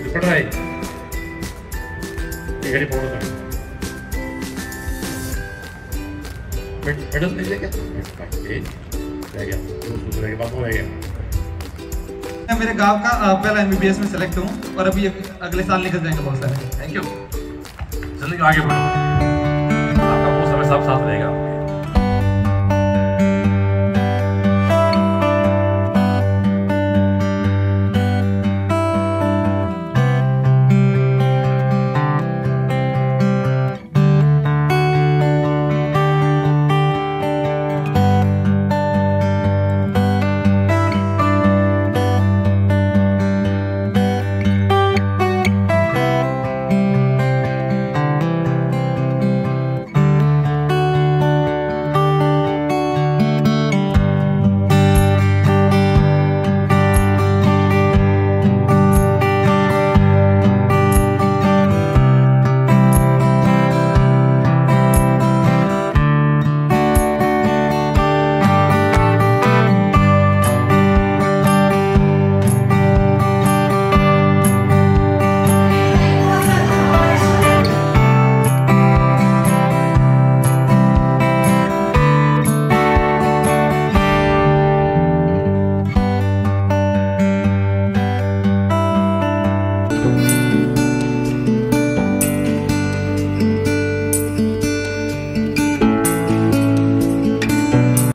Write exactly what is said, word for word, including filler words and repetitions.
पढ़ रहा है टिकट फोटो कर मेडल मिल गया रह गया दूसरे के पास हो गया। मैं मेरे गांव का पहला एमबीबीएस में सेलेक्ट हूँ और अभी अगले साल निकल जाएंगे बहुत सारे। Thank you. जिंदगी आगे बढ़ो, आपका बहुत समय सब साथ रहेगा।